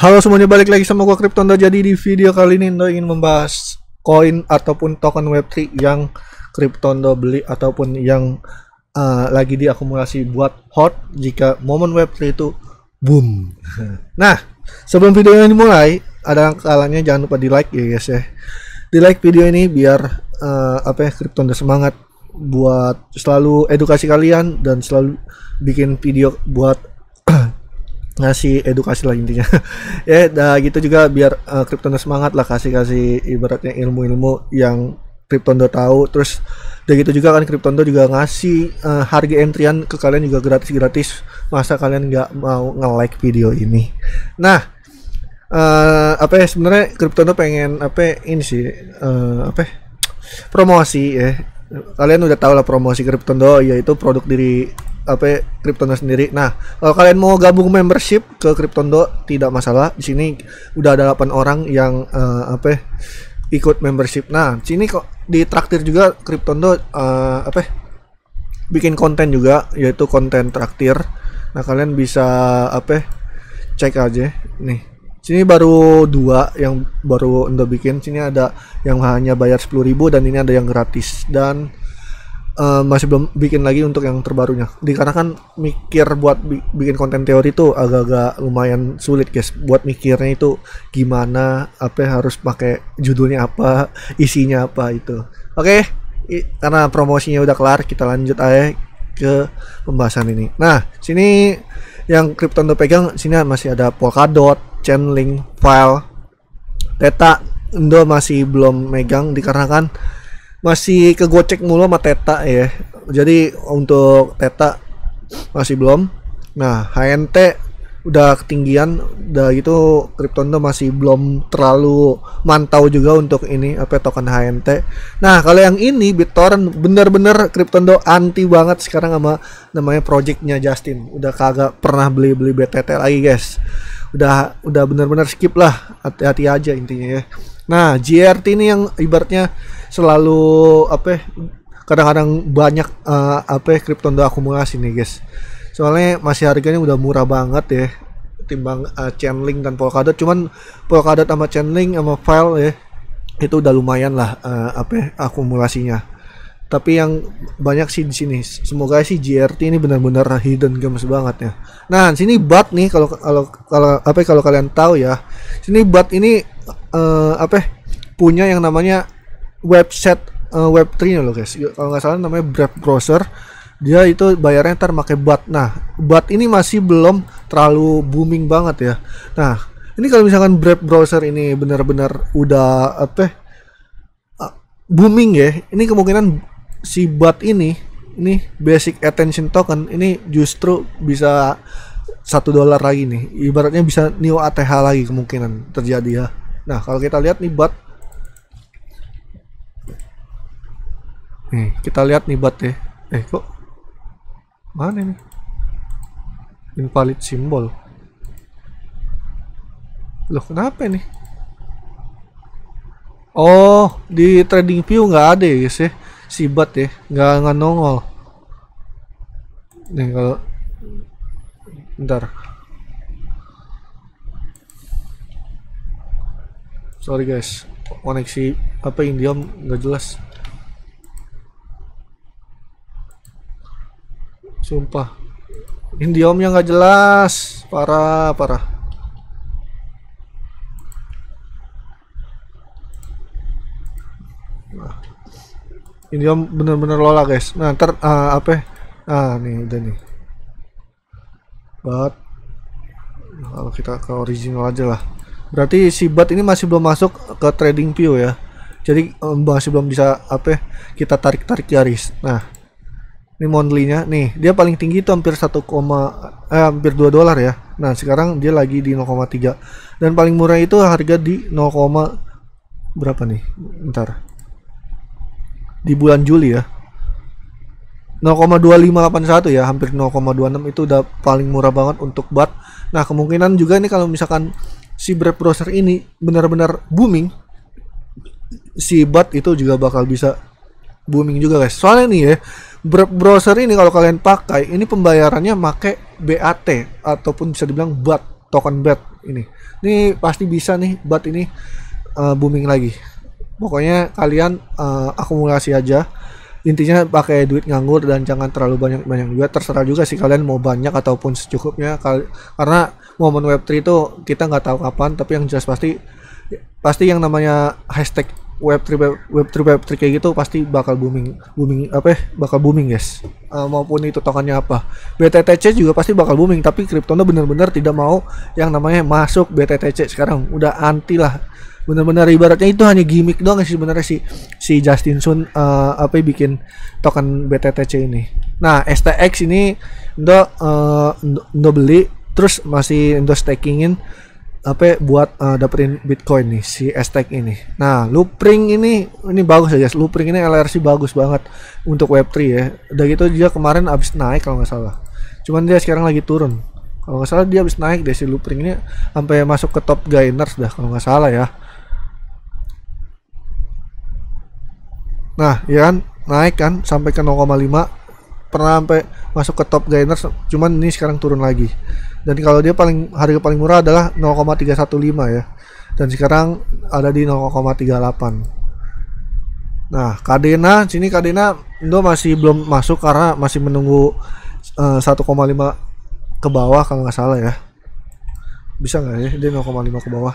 Halo semuanya, balik lagi sama gua Cryptondo. Jadi di video kali ini Indo ingin membahas koin ataupun token Web3 yang Cryptondo beli ataupun yang lagi diakumulasi buat hot jika momen Web3 itu boom. Nah, sebelum video ini dimulai, ada kalanya jangan lupa di like ya guys ya. Di like video ini biar Cryptondo semangat buat selalu edukasi kalian dan selalu bikin video buat ngasih edukasi lah intinya. Ya, gitu juga biar Cryptondo semangat lah, kasih ibaratnya ilmu-ilmu yang Cryptondo tahu. Terus udah gitu juga kan Cryptondo juga ngasih harga entryan ke kalian juga gratis. Masa kalian nggak mau nge-like video ini? Nah, sebenarnya Cryptondo pengen ini sih promosi ya. Kalian udah tahu lah promosi Cryptondo, yaitu produk diri Cryptondo sendiri. Nah, kalau kalian mau gabung membership ke Cryptondo tidak masalah. Di sini udah ada 8 orang yang ikut membership. Nah, sini kok ditraktir juga Cryptondo bikin konten juga, yaitu konten traktir. Nah, kalian bisa cek aja nih. Sini baru 2 yang baru Indo bikin. Sini ada yang hanya bayar 10.000 dan ini ada yang gratis, dan masih belum bikin lagi untuk yang terbarunya. Dikarenakan mikir buat bikin konten teori itu agak-agak lumayan sulit guys. Buat mikirnya itu gimana, harus pakai judulnya apa, isinya apa itu. Oke, karena promosinya udah kelar, kita lanjut aja ke pembahasan ini. Nah, sini yang Cryptondo pegang, sini masih ada Polkadot, Chainlink, File, Theta. Indo masih belum megang dikarenakan masih kegocek mulu sama Theta ya. Jadi untuk Theta masih belum. Nah, HNT udah ketinggian, udah gitu Cryptondo masih belum terlalu mantau juga untuk ini token HNT. Nah, kalau yang ini BitTorrent, bener-bener Cryptondo anti banget sekarang sama namanya projectnya Justin. Udah kagak pernah beli BTT lagi guys. Udah bener-bener skip lah, hati-hati aja intinya ya. Nah, GRT ini yang ibaratnya selalu kadang-kadang banyak Cryptondo akumulasi nih guys. Soalnya masih harganya udah murah banget ya timbang Chainlink dan Polkadot. Cuman Polkadot sama Chainlink sama File ya itu udah lumayan lah akumulasinya. Tapi yang banyak sih di sini. Semoga sih GRT ini benar-benar hidden gems banget ya. Nah, sini BAT nih kalau kalian tahu ya. Sini BAT ini punya yang namanya website Web3 loh guys. Kalau nggak salah namanya Brave Browser. Dia itu bayarnya ntar pakai BAT. Nah, BAT ini masih belum terlalu booming banget ya. Nah, ini kalau misalkan Brave Browser ini benar-benar udah booming ya, ini kemungkinan si BAT ini basic attention token ini justru bisa $1 lagi nih. Ibaratnya bisa new ATH lagi kemungkinan terjadi ya. Nah, kalau kita lihat nih BAT. Nih, kita lihat nih BAT ya. Kok mana nih? Invalid simbol. Loh, kenapa ini? Oh, di trading view nggak ada ya guys ya. Si BAT ya, nggak nongol. Nih kalau bentar. Sorry guys, koneksi Indium nggak jelas. Sumpah, Indiumnya nggak jelas, parah. Nah, Indium bener-bener lola guys. Nah, ntar nih udah nih. BAT. Kalau kita ke original aja lah. Berarti si BAT ini masih belum masuk ke trading view ya. Jadi masih belum bisa kita tarik garis. Nah, ini monthly-nya nih, dia paling tinggi itu hampir hampir $2 ya. Nah, sekarang dia lagi di 0,3. Dan paling murah itu harga di 0, berapa nih? Bentar. Di bulan Juli ya. 0,2581 ya, hampir 0,26 itu udah paling murah banget untuk BAT. Nah, kemungkinan juga nih kalau misalkan si Brave Browser ini benar-benar booming, si BAT itu juga bakal bisa booming juga guys. Soalnya nih ya, browser ini kalau kalian pakai, ini pembayarannya pakai BAT ataupun bisa dibilang BAT, token BAT. Ini pasti bisa nih buat ini booming lagi. Pokoknya kalian akumulasi aja. Intinya pakai duit nganggur dan jangan terlalu banyak juga. Terserah juga sih kalian mau banyak ataupun secukupnya. Karena momen Web3 itu kita nggak tahu kapan, tapi yang jelas pasti yang namanya hashtag Web3 kayak gitu pasti bakal bakal booming guys. Maupun itu tokennya apa, BTTC juga pasti bakal booming. Tapi Cryptondo bener-bener tidak mau yang namanya masuk BTTC. Sekarang udah anti lah, bener-bener ibaratnya itu hanya gimmick doang sih sebenarnya si Justin Sun bikin token BTTC ini. Nah STX ini Indo beli, terus masih Indo stakingin buat dapetin Bitcoin nih si STX ini. Nah Loopring ini bagus aja. Loopring ini LRC bagus banget untuk Web3 ya. Udah gitu dia kemarin abis naik kalau nggak salah. Cuman dia sekarang lagi turun. Kalau nggak salah dia abis naik deh si Loopring ini sampai masuk ke top gainers dah kalau nggak salah ya. Nah ya kan naik kan sampai ke 0,5, pernah sampai masuk ke top gainers. Cuman ini sekarang turun lagi. Dan kalau dia harga paling murah adalah 0,315 ya. Dan sekarang ada di 0,38. Nah, Kadena Indo masih belum masuk karena masih menunggu 1,5 ke bawah kalau nggak salah ya. Bisa nggak ya dia 0,5 ke bawah?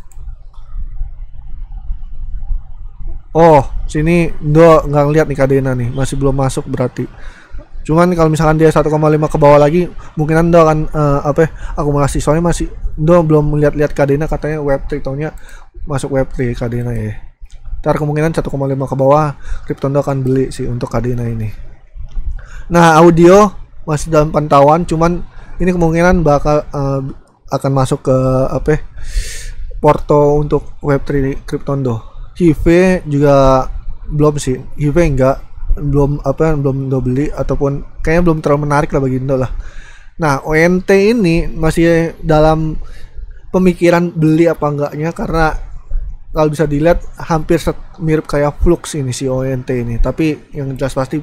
Oh, sini Indo nggak ngeliat nih Kadena nih, masih belum masuk berarti. Cuman kalau misalkan dia 1,5 ke bawah lagi, mungkin Anda akan akumulasi. Soalnya masih Anda belum melihat Kadena, katanya Web3 tahunnya masuk Web3 Kadena ya. Ntar kemungkinan 1,5 ke bawah Cryptondo akan beli sih untuk Kadena ini. Nah audio masih dalam pantauan, cuman ini kemungkinan bakal akan masuk ke porto untuk Web3 Cryptondo. Hive juga belum sih, Hive enggak, belum Indo beli ataupun kayaknya belum terlalu menarik lah bagi Indo lah. Nah ONT ini masih dalam pemikiran beli apa enggaknya, karena kalau bisa dilihat hampir mirip kayak Flux ini si ONT ini, tapi yang jelas pasti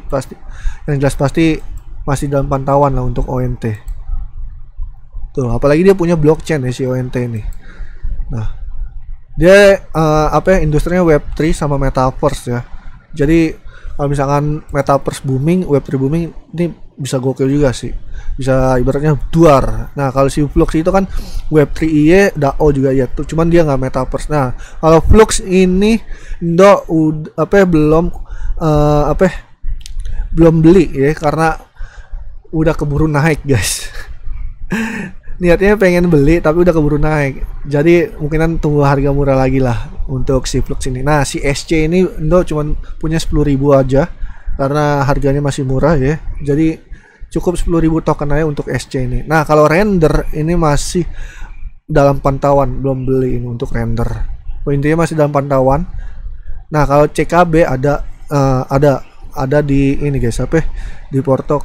masih dalam pantauan lah untuk ONT tuh, apalagi dia punya blockchain ya si ONT ini. Nah dia industrinya Web3 sama Metaverse ya. Jadi kalau misalkan Metaverse booming, Web3 booming, ini bisa gokil juga sih. Bisa ibaratnya duar. Nah, kalau si Flux itu kan Web3 IE, DAO juga ya tuh. Cuman dia nggak Metaverse. Nah, kalau Flux ini belum beli ya, karena udah keburu naik, guys. Niatnya pengen beli tapi udah keburu naik. Jadi mungkinan tunggu harga murah lagi lah untuk si Flux ini. Nah si SC ini Indo cuma punya 10.000 aja karena harganya masih murah ya. Jadi cukup 10.000 token aja untuk SC ini. Nah kalau render ini masih dalam pantauan, belum beli ini untuk render. Intinya masih dalam pantauan. Nah kalau CKB ada di ini guys, di porto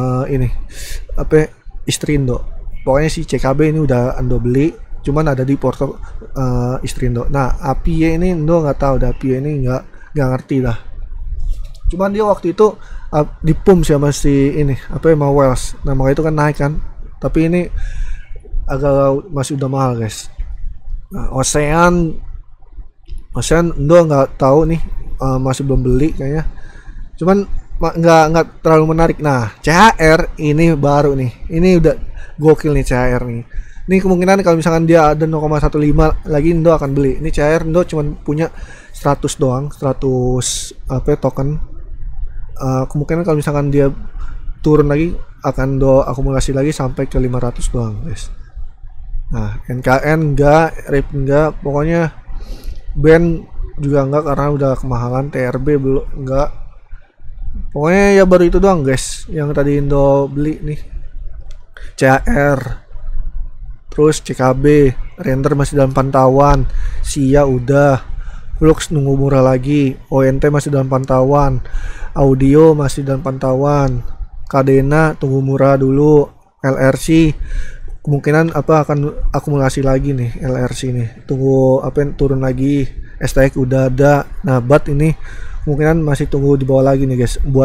Istrindo. Pokoknya si CKB ini udah Indo beli, cuman ada di porto Istrindo. Nah API ini Indo nggak tahu, API ini nggak ngerti lah. Cuman dia waktu itu di pump sama si ini mau Wells. Nah makanya itu kan naik kan, tapi ini agak masih udah mahal guys. Nah, Ocean Indo nggak tahu nih, masih belum beli kayaknya. Cuman nggak terlalu menarik. Nah CHR ini baru nih, ini udah gokil nih CHR nih. Ini kemungkinan kalau misalkan dia ada 0,15 lagi Indo akan beli. Ini CHR Indo cuma punya 100 doang, 100 token. Kemungkinan kalau misalkan dia turun lagi akan Indo akumulasi lagi sampai ke 500 doang, guys. Nah, NKN enggak, RIP enggak, pokoknya BAN juga enggak karena udah kemahalan, TRB belum enggak. Pokoknya ya baru itu doang, guys, yang tadi Indo beli nih. CHR, terus CKB, render masih dalam pantauan, SIA udah, Flux nunggu murah lagi, ONT masih dalam pantauan, audio masih dalam pantauan, Kadena tunggu murah dulu, LRC kemungkinan akan akumulasi lagi nih, LRC nih tunggu turun lagi, STX udah ada. Nah BAT ini kemungkinan masih tunggu di bawah lagi nih guys, buat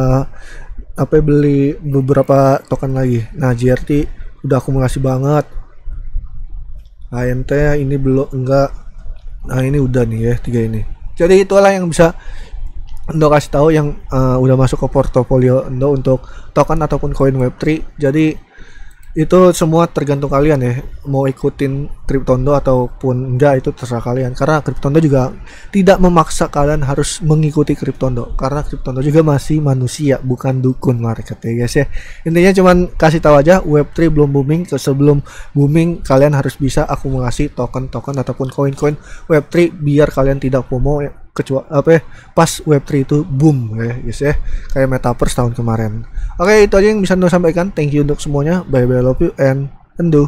beli beberapa token lagi. Nah GRT udah akumulasi banget. HNT ini belum enggak. Nah ini udah nih ya 3 ini. Jadi itulah yang bisa Endo kasih tahu yang udah masuk ke portofolio Endo untuk token ataupun koin Web3. Jadi itu semua tergantung kalian ya, mau ikutin Cryptondo ataupun enggak itu terserah kalian, karena Cryptondo juga tidak memaksa kalian harus mengikuti Cryptondo, karena Cryptondo juga masih manusia bukan dukun market ya guys ya. Intinya cuman kasih tahu aja Web3 belum booming, sebelum booming kalian harus bisa akumulasi token-token ataupun koin-koin Web3 biar kalian tidak FOMO ya, kecuali pas Web3 itu boom ya guys ya, kayak Metaverse tahun kemarin. Oke, itu aja yang bisa Endo sampaikan. Thank you untuk semuanya. Bye bye, love you and Endo.